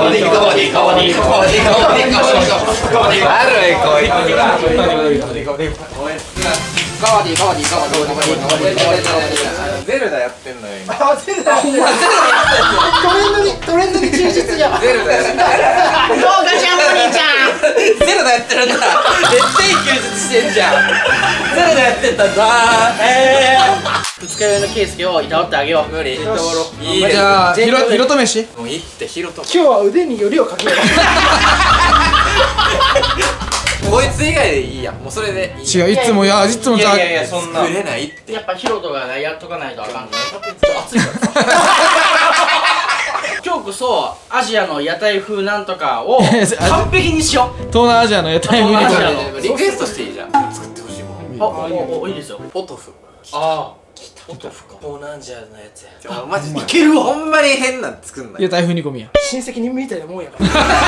ゼルダやってんのよ今。 トレンドに忠実じゃん。 ゼルダやってんの。 どうかしらお兄ちゃん。 ゼルダやってるから絶対休日してんじゃん。ゼルダやってんだぞ二日酔いのケイスケをいたわってあげよう。 無理。いいじです。 ゃあひろと飯。 もういいってヒロト。 今日は腕によりをかけよう。 こいつ以外でいいや。もうそれでいい。 違う、いつもじゃあいやそんな作れないって。 やっぱヒロトがやっとかないとあかんね。暑いからさ。今日こそアジアの屋台風なんとかを完璧にしよう。 東南アジアの屋台風に東南アジアのリクエストしていいじゃん。作ってほしいもん。 いいですよ。 ポトフ。 ああ、ポトフか。東南アジアのやつや。 マジでいけるわ。ほんまに変なん作んない。 屋台風煮込みや。 親戚にみたいなもんやから。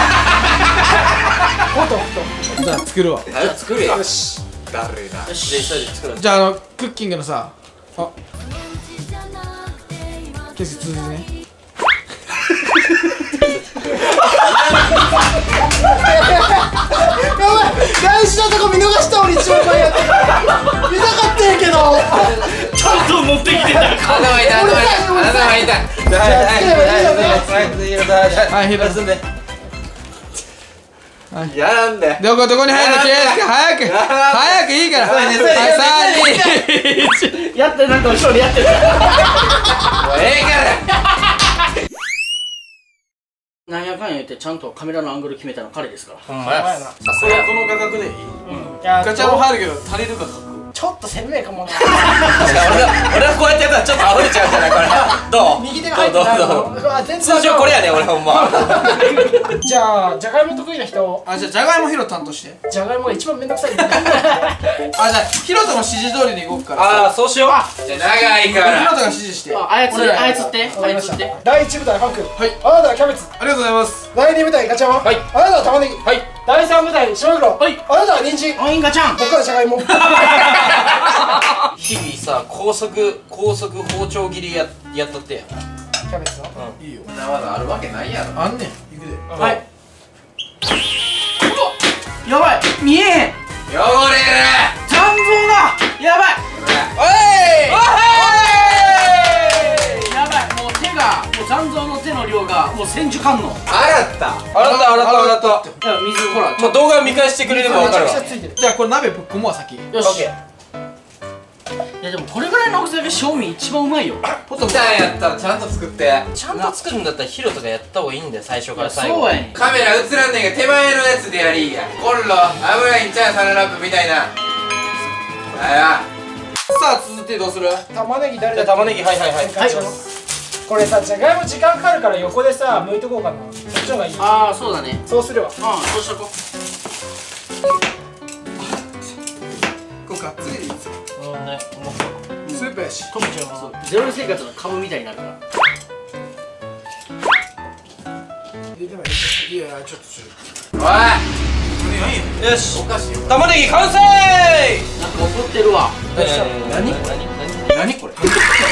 ポトフと。 じゃあ作るわ。 早く作れよ。 よし。 だるいな。 よし、じゃあ一人で作ろう。 じゃあクッキングのさ、あ、 景色続いてね。やばい、大事なとこ見逃した俺一番前やって見たかったんやけど。 ちゃんと持ってきてた。 頭痛い頭痛い頭痛い。 はい、ひろすんで。 やらんで。 どこに入るの？早くいいから。はい、3、2、1。 やってなんか後ろでやってる。 もうええから。 なんやかんや言ってちゃんとカメラのアングル決めたの彼ですから。 ほんまや。 それはこの価格でいい？ガチャも入るけど足りるか価格。 ちょっと鮮明かもな。 俺はこうやってやったらちょっと溢れちゃうんじゃないこれ。どう？ 右手が入ってないの。全然通常これやね俺ほんま。 じゃあじゃがいも得意な人。 あ、じゃあじゃがいもひろ担当して。 じゃがいもが一番めんどくさいんだ。 あ、じゃあひろとの指示通りに動くから。 ああそうしよう。じゃあ長いから。 ひろとが指示して。 操ってわかりました。第1部隊ファン君。 はい。 あなたはキャベツ。 ありがとうございます。 第2部隊ガチャマン。 はい。 あなたは玉ねぎ。 はい。 第3部隊白黒。 はい。 あなたは人参。 おいんがちゃん。 僕はじゃがいも。 日々さ高速包丁切りやっとってや。 キャベツの。 いいよ。 そんな技あるわけないやろ。 あんねん。行くで。 はい。やばい、見えへん。 汚れる。 残像だ。やばい。 おい。 やばい、もう手が、もう残像の手の量がもう千手観音。 洗った洗った。 水ほら。 もう動画見返してくれれば分かるわ。 めちゃくちゃついてる。 じゃあこれ鍋ぶっ込むわ先。 よし。いやでもこれぐらいの大きさが正味一番うまいよ。 ポトちゃんやったらちゃんと作って。ちゃんと作るんだったらヒロとかやった方がいいんだよ最初から最後。 そうやねん。 カメラ映らんねんが手前のやつでやりいや。コンロ油いんちゃうサランラップみたいな。あさあ続いてどうする？ 玉ねぎ誰だ。 じゃあ玉ねぎはい。 これさじゃがいも時間かかるから横でさ剥いとこうかな。そっちの方がいい。 ああ、そうだね。 そうするわ。 そうしとここうがっつりでいいですよ。 ね。 スープやし。 う。トムちゃんはゼロ生活の株みたいになるから。 いやちょっとおい。よし。 おかしいよ。 玉ねぎ完成。 なんか怒ってるわ。 何これ。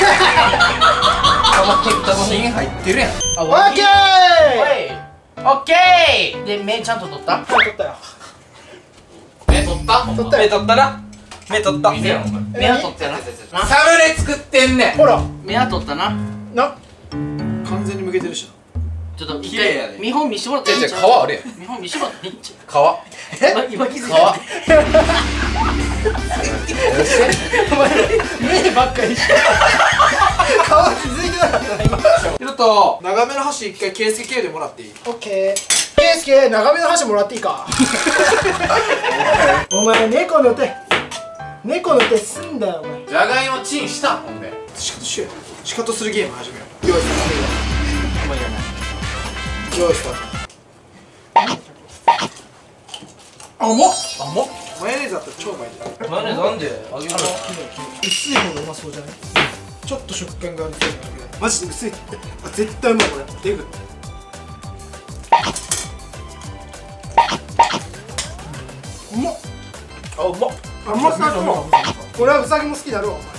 玉ねぎ入ってるやん。 あ、 オッケー。 オッケー。で、目ちゃんと取った？ はい取ったよ。 目取った？ 取ったよ。 目取ったな。目取った。 見せろお前。 目は取ったな。 サムネ作ってんねん。 ほら目は取ったな。 な。 完全に向けてるしちょっと一綺麗やね回見本見してもらっていいんちゃう？ 皮あるやん。 見本見してもらっていいんちゃ皮。 う？今気づいた。 目ばっかりして。顔気づいてなかったな今。 な。ひろと長めの箸一回ケースケでもらっていい？ オッケー。ケイスケ長めの箸もらっていいか。お前猫の手すんだよお前。 じゃがいもチンしたほんで。 シカトしよう。シカトするゲーム始めよう。用意スタート。用意スタート。甘っ。マヨネーズあったら超うまいんだよ。 なんで揚げるの？ 薄い方がうまそうじゃない？ ちょっと食感が強いだけで。 マジで薄い。あ絶対うまいこれ。デグ。うまっ。 あうまっ。 甘さと俺はウサギも好きだろお前。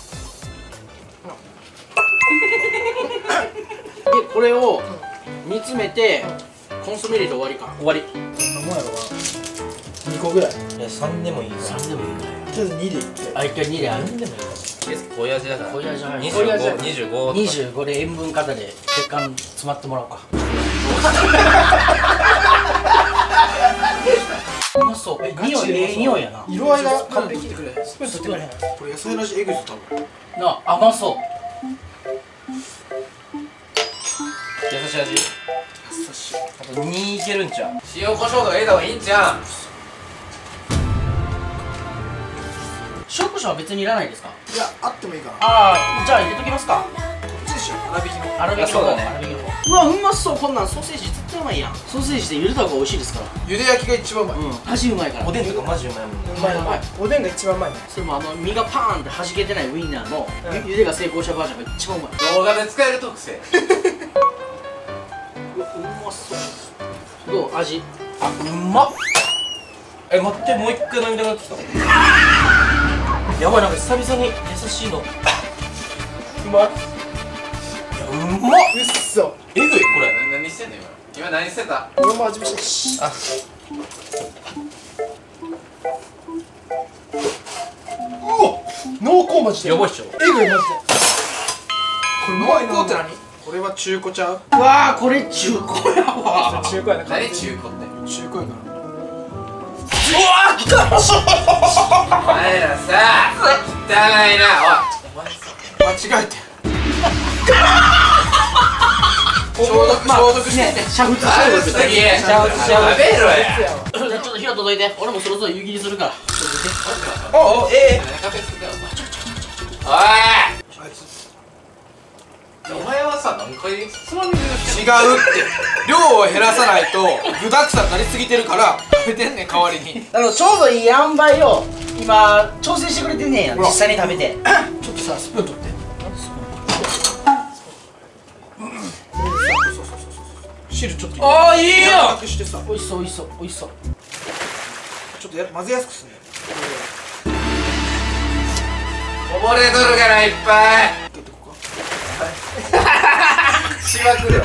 で、これを煮詰めてコンソメ入れて終わりか。 終わり。 どんなもんやろな。2個ぐらい。 いや3でもいいよ。 3でもいいかとりあえず2でいって。 ら。あ、一回2である。 でもいいよ。濃い味だから。 濃い味じゃない。 25。 25で塩分過多で血管詰まってもらおうか。うまそう。匂い、匂いやな。 色合いが完璧。 てくれ。 スプーン取ってくれへん。 これ野菜の味エグいぞ多分。 な、甘そう。 優しい味。 優しい。 あと2いけるんちゃう？ 塩コショウとか入れた方がいいんじゃん。 塩コショウは別にいらないですか？ いやあってもいいかな。 ああ、じゃあ入れときますか。 こっちでしょ。粗挽きの。 粗挽きの方。 そうだね。 粗挽きの方。うわ、うまそう。こんなんソーセージ絶対うまいやん。ソーセージで茹でた方が美味しいですから。 茹で焼きが一番うまい。 味うまいから。 おでんとかマジうまいもんね。 うまいうまい。おでんが一番うまいね。 それも身がパーンって弾けてないウインナーの茹でが成功したバージョンが一番うまい。 動画で使える特性。 うわ、うまそう。どう味？ あうまっ。待ってもう一回飲みたくなってきた。やばいなんか久々に優しいの。 うまい。 うっそ。 えぐいこれ。 何してんの今何してた？ 俺も味見したし。うわ、濃厚マジで。 やばいっしょ。 えぐいマジで。これうまいな。 濃厚って何？これは中古ちゃう？ うわーこれ中古やわ。 中古やな。 何中古って？ 中古やから。 お前らさ、汚いな。おい、 間違えて。消毒してね。 煮沸すぎ。やべえろや。 じゃあちょっと火が届いて、俺もそろそろ湯切りするから。 おお、 おい。お前はさ、何回つまみ食いをして違うって量を減らさないと具だくさんになりすぎてるから食べてんねん代わりに。 ちょうどいい塩梅を今調整してくれてんねんや。実際に食べて。 ちょっとさ、スプーン取って。汁ちょっとああいいよ。 なくしてさ、 美味しそう美味しそう美味しそう。 ちょっと混ぜやすくすんね。 こぼれとるからいっぱい。 取ってこうか。 しまくれよ。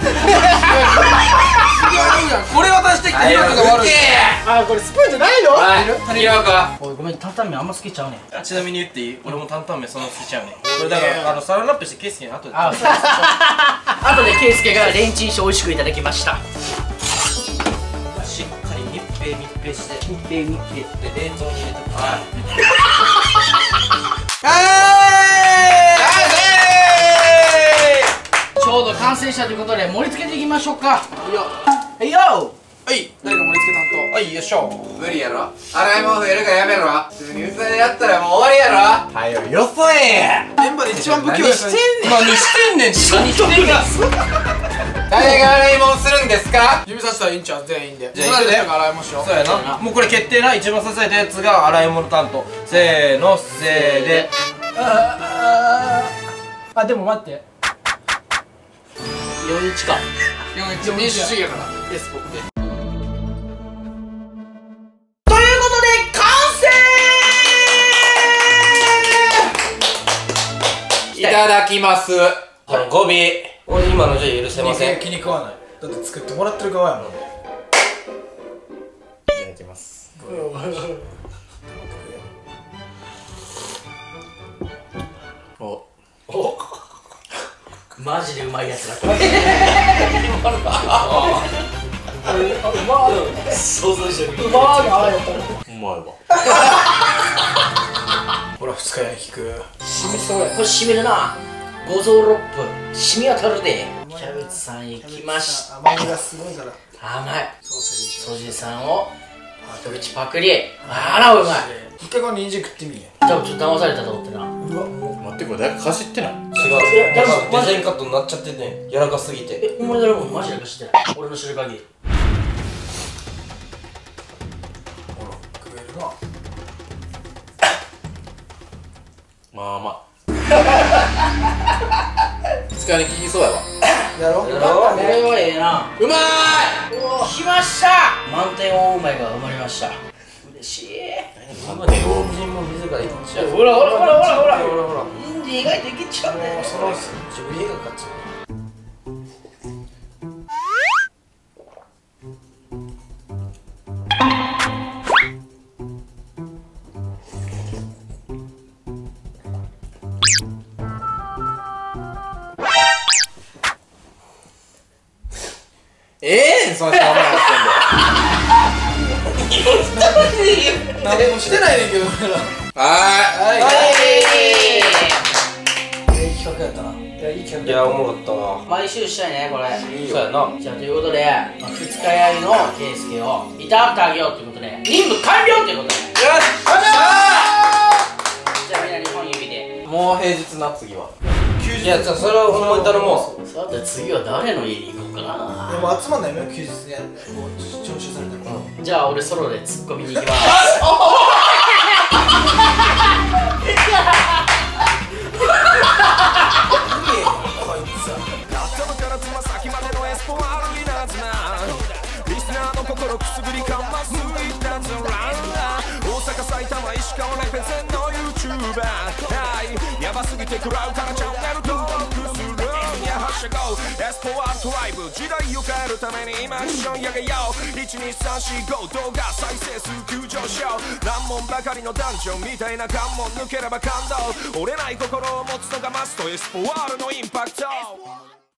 これ渡してきて色が悪い。 あ、これスプーンじゃないの？ はい、ひろこ。 おいごめん、担々麺あんま好きちゃうねん。 ちなみに言っていい？俺も担々麺その好きちゃうねん。これだからサランラップしてケースに後で。 あ、そうです。あとでケイスケがレンチンして美味しくいただきました。 しっかり密閉して密閉密閉。 で冷凍に入れて。 ちょうど完成したということで盛り付けていきましょうか。いいよ。はいよ。 はい、誰か盛り付け担当。はい、よいしょ。 無理やろ。洗い物増えるからやめろ。普通に器でやったらもう終わりやろ。 はよよそえ。 メンバーで一番不器用やから。何してんねん。何してんねん。 誰が洗い物するんですか？ 指さしたらいいんちゃう？全員で。 じゃあ誰か洗いましょう。 そうやな。もうこれ決定な。一番支えたやつが洗い物担当。せーの、せーで。 あ、でも待って。 41か。 民主主義やから。エスポックで。 ということで完成。 いただきます。 語尾。俺今のじゃ許せません。 気に食わない。だって作ってもらってる側やもん。 いただきます。 マジでうまいやつだ。想像してる。 うまーいああやったら。 うまいわ。 ほら、二日屋に効く。 染みそうや。これ染みるな。五臓六腑染み渡るで。キャベツさん行きました。 甘みがすごいから。 甘い。 ソーセージ。 ソジさんを一口パクリ。あらうまい。 一回この人参食ってみ多分ちょっと騙されたと思ってな。 うわ、も待ってこれ誰かかじってない？ 違う。デザインカットになっちゃってて柔らかすぎて。 お前誰もマジでか知ってない。俺の知る限り。 う、ほら、食えるな。 まあまあ。使いに効きそうやわ。 やろう。 これはええな。 うまおー、来ました。満点大うまいが生まれました。嬉しい。 ーい。なんでよ。 人参も自らいっちゃう。 ほらほらほらほらほら。 ほらほら。 人参意外といけちゃうね。 その自分家が勝つ。 その人名前やってんで。 何もしてないねんけど俺ら。 いい企画やったな。いや、いい企画。 いや、おもろかったわ。 毎週したいね、これ。 そうやな。 じゃあ、ということで、二日酔いのケイスケをいたわってあげようということで、任務完了ということで。 よし。 じゃあ、みんな2本指で。 もう平日な次は。 いや、じゃあそれを思いたらもう。 さて、次は誰の家に行こうかな。 でも集まんないよ、休日にやる。もう徴収されたから。 じゃあ、俺ソロで突っ込みに行きます。 こいつさ。 頭からつま先までのエスポアルミナーズなリスナーの心くすぐりかますいたずら大阪埼玉石川レペゼンの YouTuber はいヤバすぎて食らうからチャンネル登録するんやしゃ GO エスポワールトライブ時代を変えるために今アクションやげよう12345動画再生数急上昇難問ばかりのダンジョンみたいな関門抜ければ感動折れない心を持つのがマストエスポワールのインパクト